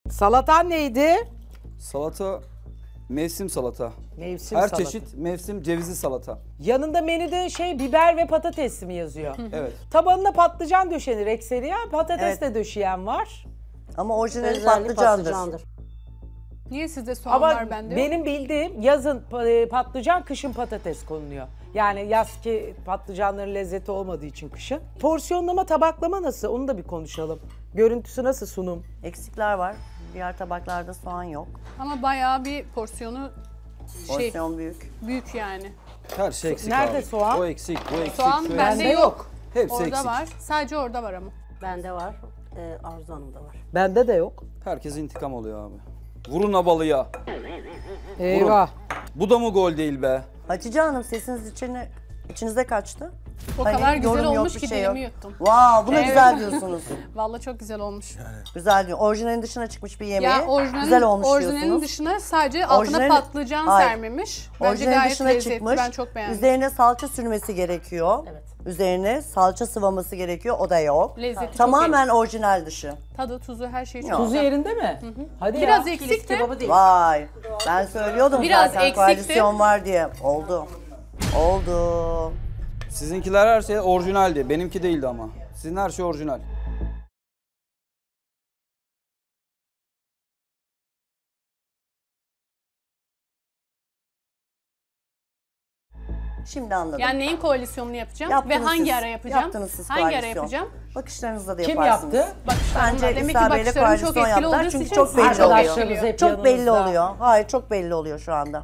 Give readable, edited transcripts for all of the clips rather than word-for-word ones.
Salatan neydi? Salata, mevsim salata. Mevsim Her salata. çeşit mevsim cevizli salata. Yanında menüde biber ve patates mi yazıyor? Evet. Tabanına patlıcan döşenir ekseri ya. Patates Evet. de döşeyen var. Ama orijinali Özelliği patlıcandır. Niye sizde soğan Ama var bende yok? benim bildiğim yazın patlıcan, kışın patates konuluyor. Yani yazki patlıcanların lezzeti olmadığı için kışın. Porsiyonlama, tabaklama nasıl? Onu da bir konuşalım. Görüntüsü nasıl, sunum? Eksikler var. Diğer tabaklarda soğan yok. Ama bayağı bir porsiyonu Porsiyon büyük. büyük yani. Her şey eksik Nerede abi. soğan? O eksik, bu eksik. Soğan şu bende eksik. yok. Hepsi Orada eksik. var. Sadece orada var ama. Bende var. Arzu Hanım'da var. Bende de yok. Herkes intikam oluyor abi. Vurun abalıya. Eyvah. Bu da mı gol değil be? Hatice Hanım sesiniz içinize kaçtı. O Hani kadar güzel yorum yok, olmuş bir ki şey yok. dilimi yuttum. Wow, buna Evet. güzel diyorsunuz. Vallahi çok güzel olmuş. Güzel diyor. Orijinalin dışına çıkmış bir yemeği. Ya orijinalin, güzel olmuş orijinalin diyorsunuz. dışına sadece altına Orijinalin- patlıcan Hayır. sermemiş. Bence Orijinalin gayet dışına lezzetli. çıkmış. Ben çok beğendim. Üzerine salça sürmesi gerekiyor. Evet. Üzerine salça sıvaması gerekiyor. O da yok. Lezzeti çok Tamamen orijinal dışı. Tadı, tuzu, her şey çok Yok. Tuzu güzel. yerinde mi? Hadi Biraz ya. eksikti. Kebabı değil. Vay. Ben söylüyordum Biraz zaten eksikti. koalisyon var diye. Oldu. Oldu. Sizinkiler her şey orijinaldi. Benimki değildi ama. Sizin her şey orijinal. Şimdi anladım. Yani neyin koalisyonunu yapacağım Yaptınız ve hangi siz. ara yapacağım? Yaptınız siz Hangi ara koalisyon. yapacağım? Bakışlarınızla da Kim yaparsınız. yaptı? Bakışlarımla. Bence Demek ki İsa Bey'le bakışlarım çok koalisyon etkili yaptılar olduğu çünkü için çok belli oluyor. Arkadaşlarınız hep Çok belli yanınızda. oluyor. Hayır, çok belli oluyor şu anda.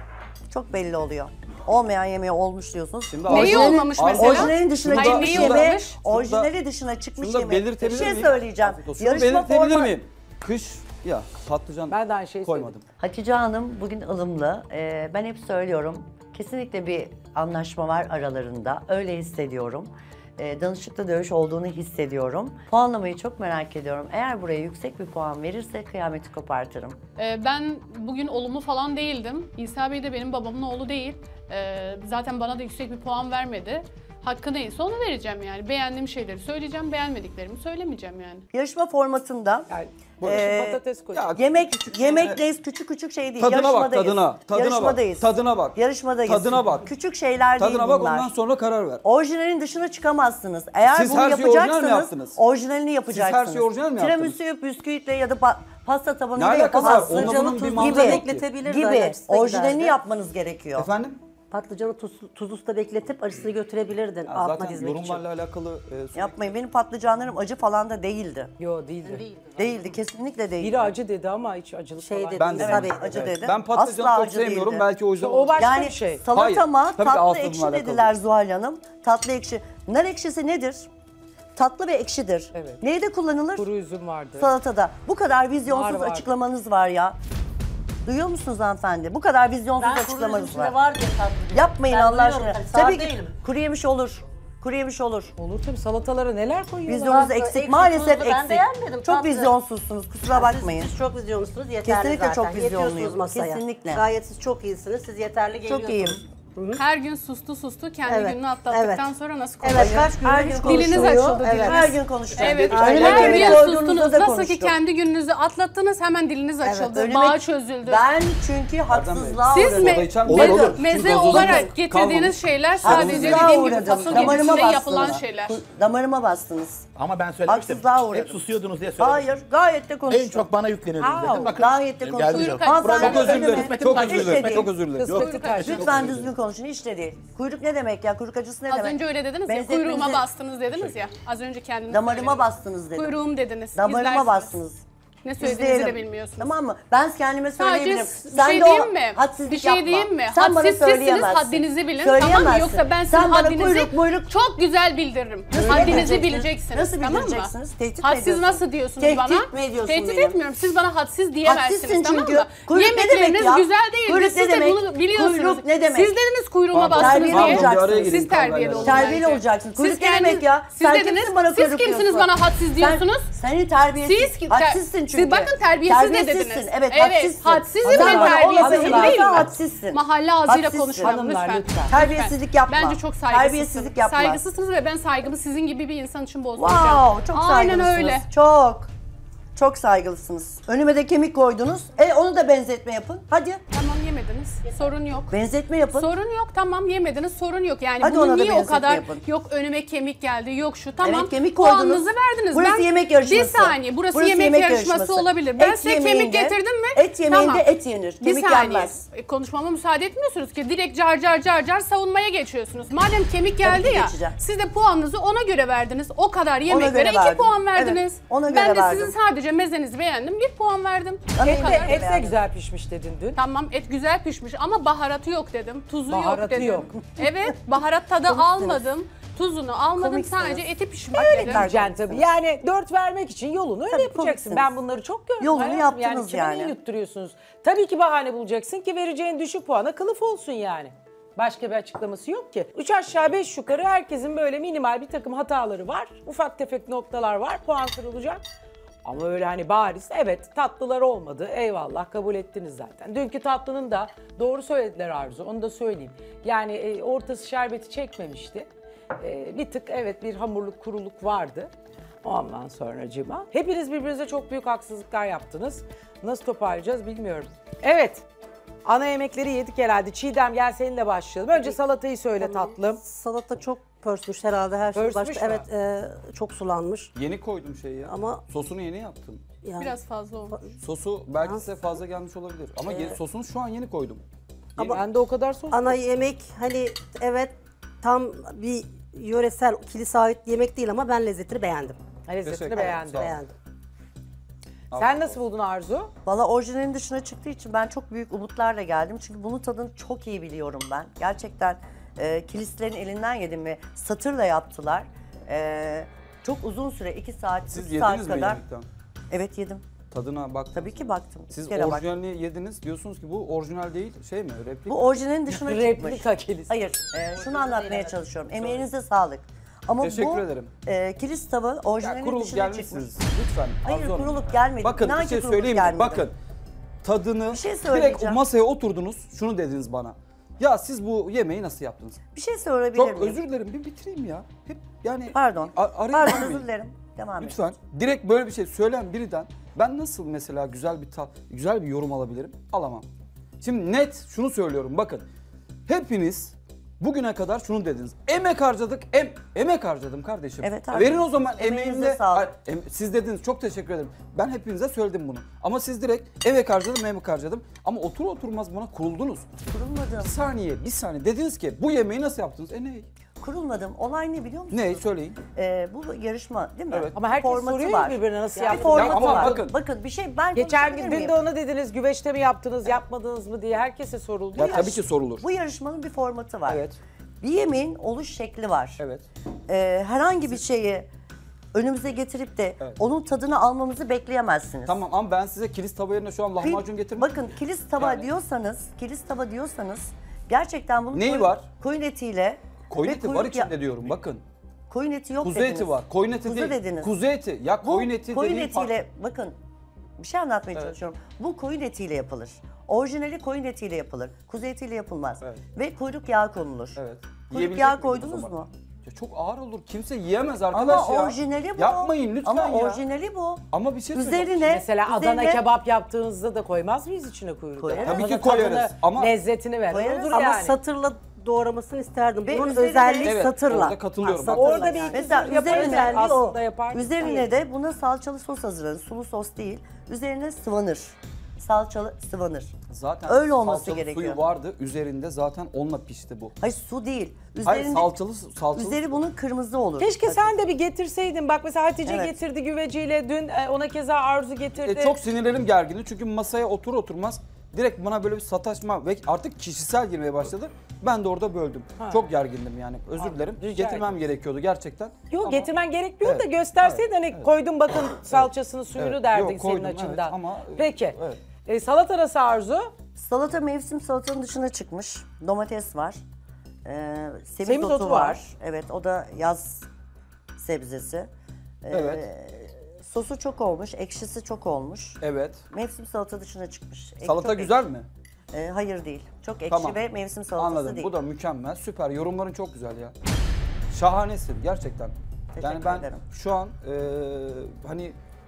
Çok belli oluyor. Olmayan yemeği olmuş diyorsunuz. Şimdi Neyi Arzu- olmamış Arzu- mesela? Orijinalin dışına Hayır, çıkmış neyi yemeği, olmamış? orijinali dışına çıkmış Şunu da yemeği. Bir belirtebilir şey miyim? söyleyeceğim. Şunu Yarışma belirtebilir forma... miyim? Kış ya patlıcan Ben de aynı şeyi koymadım. Hatice Hanım bugün ılımlı. Ben hep söylüyorum. Kesinlikle bir anlaşma var aralarında. Öyle hissediyorum. Danışıklı dövüş olduğunu hissediyorum. Puanlamayı çok merak ediyorum. Eğer buraya yüksek bir puan verirse kıyameti kopartırım. Ben bugün olumlu falan değildim. İsa Bey de benim babamın oğlu değil. Zaten bana da yüksek bir puan vermedi. Hakkı neyse onu vereceğim yani. Beğendiğim şeyleri söyleyeceğim, beğenmediklerimi söylemeyeceğim yani. Yarışma formatında Yani patates koy. Ya, yemek neyse küçük küçük şey değil. Tadına bak, Yarışmadayız. tadına bak, Yarışmadayız. tadına bak. Yarışmadayız. Tadına bak. Küçük şeyler değil Tadına bak bunlar. ondan sonra karar ver. Orijinalin dışına çıkamazsınız. Eğer Siz bunu her şeyi orijinal mi yapacaksanız yaptınız? orijinalini yapacaksınız. şeyi orijinal mi yaptınız? Tiramisu, bisküvitle ya da pasta Ne tabanıyla alakası var? yapamazsınız. Onun bunun bir gibi, mantığı yok ki. bekletebilir de gibi acısı da orijinalini giderdi. yapmanız gerekiyor. Efendim? Patlıcanı tuzlu suda bekletip acısını götürebilirdin Ya altına zaten dizmek için. yorumlarla alakalı sürekli- Yapmayın. Benim patlıcanlarım acı falan da değildi. Yo değildi. Değildi, kesinlikle değildi. Biri acı dedi ama hiç acılık Şey falan. dedi, Ben de İsa Bey. acı Evet. dedi. Ben patlıcanı Asla çok acı sevmiyorum. değildi. Belki o yüzden. O başka Yani bir şey. salatama Hayır, tabii tatlı ağız ekşi tadımla dediler alakalı. Zuhal Hanım. Tatlı ekşi. Nar ekşisi nedir? Tatlı ve ekşidir. Evet. Neyde kullanılır? Kuru üzüm vardı. Salatada. Bu kadar vizyonsuz Var. açıklamanız var ya. Duyuyor musunuz hanımefendi? Bu kadar vizyonsuz Ben kuru açıklamanız üzümsüne var. var diye tatlı. Yapmayın Ben Allah duyuyorum, aşkına. hani sağır Tabii ki değilim. kuru yemiş olur. Kuru yemiş olur. Olur tabii, salatalara neler koyuyorlar? Vizyonunuz Tatlı, eksik. eksik, Maalesef tuzlu. Ben eksik. beğenmedim Çok tatlı. vizyonsuzsunuz. Kusura bakmayın. Siz çok vizyonlusunuz yeterli Kesinlikle zaten. çok vizyonluyum. Yetiyorsunuz masaya. Kesinlikle. Gayet siz çok iyisiniz. Siz yeterli Çok geliyorsunuz. iyiyim. Her gün sustu kendi Evet, gününü atlattıktan evet. sonra nasıl Evet, konuşuyor? kaç Her gündür gün hiç Diliniz konuşuyor. açıldı, Evet. diliniz. Her gün konuşacağım. Evet, Önüme her geleni gün koyduğunuzda sustunuz. da Nasıl ki konuştum. kendi gününüzü atlattınız hemen diliniz açıldı. önüme- Bağ çözüldü. Ben çünkü haksızlığa Siz uğradım. mi Soda içer misin? meze, Olur. meze Çünkü olarak gazozumuz getirdiğiniz kalmamış. şeyler sadece Haksızlığa dediğim gibi uğradım. fasulye Damarıma gecesinde yapılan bastınız. şeyler. Damarıma bastınız. Ama ben söylemiştim. Haksızlığa uğradım. Hep susuyordunuz diye söylemiştim. Hayır, gayet de konuştum. En çok bana yükleniyordunuz dedim. Bakın. Gayet de geldi konuştum. cevap. Hanımefendi, Çok özür dilerim. önüme- Çok özür Hiç de dilerim. değil. Çok özür dilerim. Kısmeti karşı. Lütfen düzgün konuşun. Hiç de değil. Kuyruk ne demek ya? Kuyruk acısı ne Az demek? önce öyle dediniz ya, Benzetmenize- kuyruğuma bastınız dediniz ya. Az önce kendiniz Damarıma söylediniz. bastınız dedim. Kuyruğum dediniz. Damarıma İzlersiniz. bastınız. Ne söylediğinizi de İzleyelim. bilmiyorsunuz. Tamam mı? Ben kendime söyleyebilirim. bir şey de o diyeyim mi? hadsizlik Bir şey yapma. diyeyim mi? Sen bana Hadsiz sizsiniz, söyleyemezsin. haddinizi bilin. Tamam mı? Söyleyemezsin. Yoksa ben sizin Sen bana haddinizi kuyruk çok güzel bildiririm. Nasıl Haddinizi bildireceksiniz? bileceksiniz. Nasıl tamam mı? bildireceksiniz? Tehdit mi Hadsiz ediyorsun? nasıl diyorsunuz Tehdit bana? mi ediyorsun Tehdit beni? etmiyorum. Siz bana hadsiz diyemezsiniz. Hadsizsin tamam çünkü. mı? Kuyruk ne demek Yemekleriniz ya? güzel değil. Kuyruk Siz ne de demek? bunu biliyorsunuz. Kuyruk ne demek? Siz dediniz kuyruğuma Pardon, bastınız terbiyeli diye. olacaksınız. Bir araya gireyim Siz terbiyeli kavgayla. olun Terbiyeli bence. olacaksınız. Kuyruk Siz ne demek ya? Siz Sen dediniz, kimsin bana siz kuyruk kimsiniz diyorsun? bana hadsiz diyorsunuz? Seni terbiyesiz. Siz hadsizsin çünkü. Siz bakın terbiyesiz de dediniz. Terbiyesizsin. Evet, hadsizsin. Hadsizim Sen ben bana terbiyesiz olmasın, değilim. sen hadsizsin. Mahalle ağzıyla Hadsizsin. konuşuyorum Hanımlar, lütfen. Terbiyesizlik yapma. Bence çok saygısızsınız. Terbiyesizlik yapma. Saygısızsınız ve ben saygımı sizin gibi bir insan için bozmayacağım. Wow, çok Aynen saygılısınız. öyle. Çok. Çok saygılısınız. Önüme de kemik koydunuz. Onu da benzetme yapın. Hadi. Tamam yemediniz. Sorun yok. Benzetme yapın. Sorun yok, tamam yemediniz, sorun yok. Yani Hadi ona bunu da niye o benzetme kadar yapın. yok önüme kemik geldi, yok şu tamam. Evet, kemik koydunuz. Puanınızı verdiniz. Burası yemek yarışması. Bir saniye, burası yemek yarışması olabilir. Ben size kemik getirdim mi? Et yemeğinde Tamam. et yenir. Bir Kemik saniye. yenmez. Konuşmama müsaade etmiyorsunuz ki. Direkt car savunmaya geçiyorsunuz. Madem kemik geldi ki ya, geçeceğim. siz de puanınızı ona göre verdiniz. O kadar yemeklere göre 2 verdim. puan verdiniz. Evet, ona göre ben de verdim. sizin sadece mezenizi beğendim, 1 puan verdim. Ama O kadar. Et de güzel pişmiş dedin dün. Tamam, et güzel pişmiş ama baharatı yok dedim. Tuzu yok Baharatı dedim. yok. Evet, baharat tadı almadım. Tuzunu almadım, Komiksiniz. sadece eti pişmiş Öyle dedim. diyeceksin tabii. Yani 4 vermek için yolunu öyle Tabii, yapacaksın. komiksiniz. Ben bunları çok gördüm. Yolunu hayatım. yaptınız kime yani. niye yutturuyorsunuz? Tabii ki bahane bulacaksın ki vereceğin düşük puana kılıf olsun yani. Başka bir açıklaması yok ki. 3 aşağı 5 yukarı herkesin böyle minimal bir takım hataları var. Ufak tefek noktalar var. Puan kırılacak. Ama öyle hani bariz evet tatlılar olmadı. Eyvallah kabul ettiniz zaten. Dünkü tatlının da doğru söylediler Arzu. Onu da söyleyeyim. Yani ortası şerbeti çekmemişti. Bir tık evet bir hamurluk kuruluk vardı. Ondan sonracığıma. Hepiniz birbirinize çok büyük haksızlıklar yaptınız. Nasıl toparlayacağız bilmiyorum. Evet. Ana yemekleri yedik herhalde. Çiğdem gel seninle başlayalım. Önce salatayı söyle tatlım. Salata çok pörsmüş herhalde her şey Pörsmüş başta. mü? Evet çok sulanmış. Yeni koydum şeyi ya. Ama- Sosunu yeni yaptım. Yani Biraz fazla oldu. Sosu belki size fazla gelmiş olabilir. Ama sosunu şu an yeni koydum. Ama ben de o kadar sos. ana yemek hani evet tam bir yöresel kilise ait yemek değil ama ben lezzetini beğendim. Lezzetini Teşekkür beğendim. ederim. Beğendim. Sen nasıl buldun Arzu? Valla orijinalin dışına çıktığı için ben çok büyük umutlarla geldim. Çünkü bunun tadını çok iyi biliyorum ben. Gerçekten kilislerin elinden yedim ve satırla yaptılar. Çok uzun süre 2 saat, 3 Siz saat yediniz mi kadar. yemekten? Evet yedim. Tadına bak. Tabii ki baktım. Siz Bir kere baktım. orijinalini yediniz. Diyorsunuz ki bu orijinal değil. Şey mi? Replik. Bu orijinalin dışına çıkmış. Replika kilisi. Hayır, şunu anlatmaya çalışıyorum. Emeğinize sağlık. Ama Teşekkür bu ederim. kilis tava Ya orijinalin kurulup dışına gelmişsiniz. çıkmış. Lütfen. Hayır, Arzu Hanım. kurulup gelmedim. Bakın İnan bir ki şey kurulup söyleyeyim mi? gelmedim. Bakın. Tadını Bir şey direkt söyleyeceğim. masaya oturdunuz. Şunu dediniz bana. Ya siz bu yemeği nasıl yaptınız? Bir şey söyleyebilir Çok miyim? özür dilerim. Bir bitireyim ya. Hep yani Pardon. araya Pardon, girmeyin. özür dilerim. Devam et. Lütfen. Direkt böyle bir şey söyleyen biriden ben nasıl mesela güzel bir yorum alabilirim? Alamam. Şimdi net şunu söylüyorum bakın. Hepiniz bugüne kadar şunu dediniz. Emek harcadık. Emek harcadım kardeşim. Evet, harcadım. Verin o zaman Emeğinize emeğimle. sağlık. Siz dediniz çok teşekkür ederim. Ben hepinize söyledim bunu. Ama siz direkt emek harcadım. Ama otur oturmaz buna kuruldunuz. Kurulmadım. Bir saniye. Dediniz ki bu yemeği nasıl yaptınız? Ne? Kurulmadım. Olay ne biliyor musunuz? Ne? Söyleyin. Bu yarışma değil mi? Evet. Ama herkes Formatı soruyor var. ya birbirine nasıl Bir yaptın? formatı ama var. bakın. Bir şey ben Geçen konuşabilir gün miyim? de ona dediniz güveçte mi yaptınız, yapmadınız mı diye herkese soruldu Ya ya. tabii ki sorulur. Bu yarışmanın bir formatı var. Evet. Bir yemeğin oluş şekli var. Evet. Herhangi bir şeyi önümüze getirip de Evet. onun tadını almamızı bekleyemezsiniz. Tamam ama ben size kilis tava yerine şu an lahmacun getirmedim. Bakın kilis tava Yani. diyorsanız gerçekten bunun Neyi var? koyun etiyle Koyun ve eti var kuyruk içinde diyorum bakın. Koyun eti yok Kuzu dediniz. eti var. Koyun eti Kuzu değil. dediniz. Kuzu eti. Ya Bu koyun eti koyun dediğim etiyle bakın bir şey anlatmaya Evet. çalışıyorum. Bu koyun etiyle yapılır. Orijinali koyun etiyle yapılır. Kuzu etiyle yapılmaz. Evet. Ve kuyruk yağı konulur. Evet. Kuyruk Yiyebilecek yağı miydiniz o koydunuz zaman? mu? Ya çok ağır olur. Kimse yiyemez arkadaş Ama ya. orijinali bu. Yapmayın lütfen Ama ya. orijinali bu. Ama bir şey söyleyeceğim. Üzerine Mesela Adana kebap yaptığınızda da koymaz mıyız içine kuyruk? Koyarız. Tabii ki Onun koyarız tadını, ama- lezzetini ver. Koyarız Olur Ama yani. satırla doğramasını isterdim. Ve Bunun üzerine- özelliği Evet, satırla. orada katılıyorum. Ha, Bak, satırla orada bir yani. iki Mesela tür yaparız üzerine- yani aslında yapar. Üzerine de buna salçalı sos hazırlanır. Sulu sos değil. Üzerine sıvanır. Salçalı sıvanır. Zaten Öyle olması salçalı gerekiyor. suyu vardı. Üzerinde zaten onunla pişti bu. Hayır su değil. Hayır Üzerinde, salçalı. üzeri bunun kırmızı olur. Keşke sen de bir getirseydin. Bak mesela Hatice Evet. getirdi güveciyle dün ona keza Arzu getirdi. Çok sinirlerim gergindi çünkü masaya oturmaz direkt bana böyle bir sataşma ve artık kişisel girmeye başladı. Ben de orada böldüm. Çok gergindim yani. Özür dilerim. rica Getirmem gerekiyordu gerçekten. Yok Ama- getirmen gerekmiyor da Evet, gösterseydin hani evet. koydum bakın salçasını suyunu Evet, derdin yok, koydum, senin evet, açından. ama- Peki. Evet. Salata nasıl Arzu? Salata mevsim salatanın dışına çıkmış. Domates var. Semizotu Semizotu var. var. Evet o da yaz sebzesi. Evet. Sosu çok olmuş, ekşisi çok olmuş. Evet. Mevsim salata dışına çıkmış. Salata Çok güzel mi? hayır değil. Çok ekşi Tamam. ve mevsim salatası Anladım. değil. Bu da mükemmel. Süper. Yorumların çok güzel ya. Şahanesin gerçekten. Teşekkür Yani ben ederim. şu an hani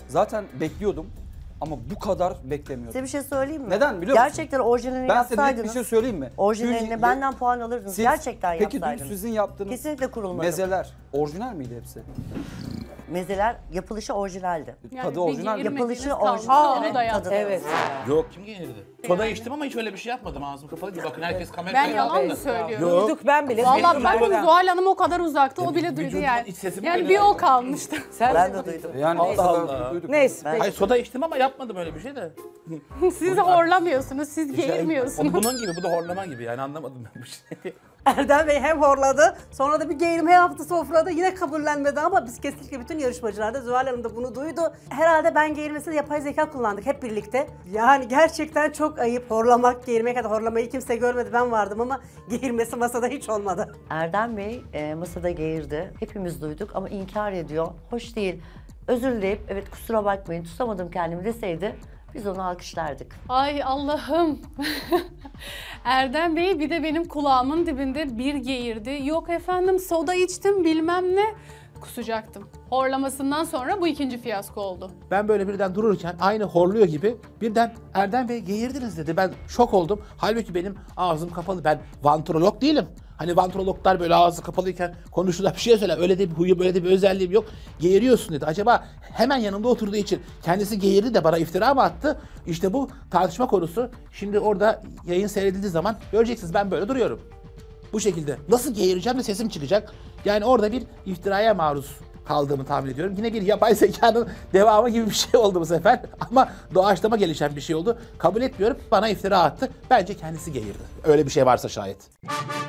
Zaten bekliyordum ama bu kadar beklemiyordum. Size bir şey söyleyeyim mi? Neden biliyor musun? Gerçekten orijinalini Ben size net yapsaydınız. bir şey söyleyeyim mi? Orijinalini Dün- benden puan alırdınız. Siz- Gerçekten Peki yapsaydınız. dün sizin yaptığınız Kesinlikle kurulmadım. mezeler orijinal miydi hepsi? Mezeler yapılışı orijinaldi. Yani Tadı bir orijinal. geğirmediğiniz Yapılışı kalmış. orijinal. Onu da yaptım. Evet. Yok kim geğirdi? Soda içtim ama hiç öyle bir şey yapmadım. Ağzım kapalı bir bakın herkes kamera Ben yalan mı söylüyorum? Yok. Duyduk ben bile. Vallahi duydum bakın Merve'den. Zuhal Hanım o kadar uzakta o bile duydu vücudumun yani. iç sesi mi Yani öyle? bir o kalmıştı. Sen Ben de duydum. Yani Allah o kadar Allah. duyduk. Neyse. peki. Hayır soda içtim ama yapmadım öyle bir şey de. Siz horlamıyorsunuz, siz geğirmiyorsunuz. Bunun gibi bu da horlama gibi yani anlamadım ben bu şeyi. Erdem Bey hem horladı, sonra da bir geğirme yaptı sofrada, yine kabullenmedi ama biz kesinlikle bütün yarışmacılar da Zuhal Hanım da bunu duydu. Herhalde ben geğirmesinde yapay zeka kullandık hep birlikte. Yani gerçekten çok ayıp horlamak, geğirmek, hadi horlamayı kimse görmedi, ben vardım ama geğirmesi masada hiç olmadı. Erdem Bey masada geğirdi. Hepimiz duyduk ama inkar ediyor. Hoş değil. Özür dileyip evet kusura bakmayın tutamadım kendimi deseydi biz onu alkışlardık. Ay Allah'ım. Erdem Bey bir de benim kulağımın dibinde bir geğirdi. Yok efendim soda içtim bilmem ne. Kusacaktım. Horlamasından sonra bu ikinci fiyasko oldu. Ben böyle birden dururken aynı horluyor gibi birden Erdem Bey geğirdiniz dedi. Ben şok oldum. Halbuki benim ağzım kapalı. Ben vantrolog değilim. Hani vantrologlar böyle ağzı kapalıyken konuşurlar bir şey söyler. Öyle de bir huyum, öyle de bir özelliğim yok. Geğiriyorsun dedi. Acaba hemen yanımda oturduğu için kendisi geğirdi de bana iftira mı attı? İşte bu tartışma konusu. Şimdi orada yayın seyredildiği zaman göreceksiniz ben böyle duruyorum. Bu şekilde. Nasıl geğireceğim de sesim çıkacak. Yani orada bir iftiraya maruz kaldığımı tahmin ediyorum. Yine bir yapay zekanın devamı gibi bir şey oldu bu sefer. Ama doğaçlama gelişen bir şey oldu. Kabul etmiyorum. Bana iftira attı. Bence kendisi geğirdi. Öyle bir şey varsa şayet.